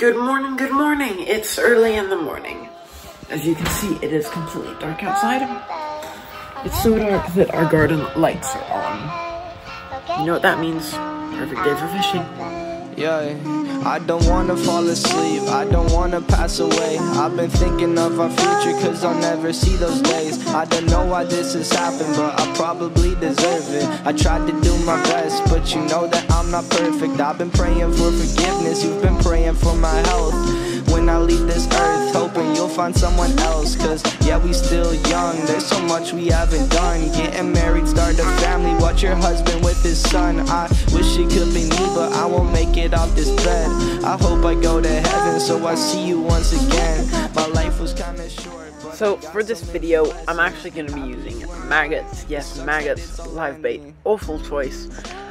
Good morning. It's early in the morning. As you can see, it is completely dark outside. It's so dark that our garden lights are on. You know what that means? Perfect day for fishing. Yeah, I don't wanna fall asleep, I don't wanna pass away. I've been thinking of our future cause I'll never see those days. I don't know why this has happened, but I probably deserve it. I tried to do my best, but you know that I'm not perfect. I've been praying for forgiveness, you've been praying for my health. When I leave this earth, hoping you'll find someone else. Cause yeah, we still young, there's so much we haven't done. Getting married, start a family, watch your husband with his son. I wish it could be me, but I won't make it off this bed. I hope I go to heaven, so I see you once again. My life was kinda short. So for this video, I'm actually going to be using maggots. Yes, maggots, live bait, awful choice.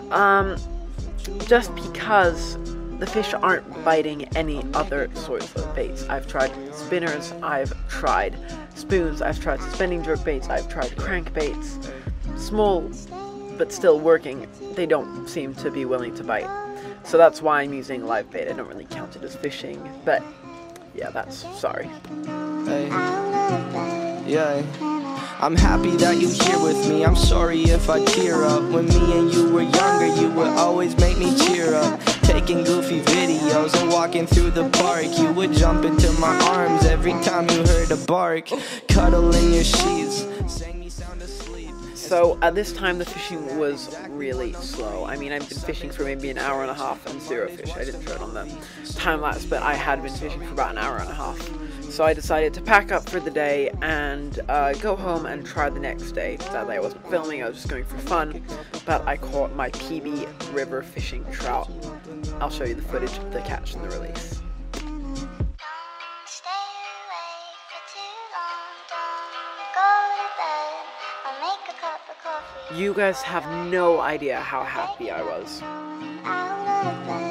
Just because the fish aren't biting any other sorts of baits. I've tried spinners, I've tried spoons, I've tried suspending jerk baits, I've tried crankbaits. Small, but still working, they don't seem to be willing to bite. So that's why I'm using live bait. I don't really count it as fishing, but yeah, that's sorry. Hey. Yeah. I'm happy that you're here with me. I'm sorry if I tear up. When me and you were younger, you would always make me cheer up. Taking goofy videos and walking through the park, you would jump into my arms every time you heard a bark. Cuddle in your sheets, sang me sound asleep. So at this time the fishing was really slow. I mean, I've been fishing for maybe an hour and a half and zero fish. I didn't show it on the time lapse, but I had been fishing for about an hour and a half. So I decided to pack up for the day and go home and try the next day. Sadly, I wasn't filming, I was just going for fun, but I caught my PB river fishing trout. I'll show you the footage of the catch and the release. You guys have no idea how happy I was.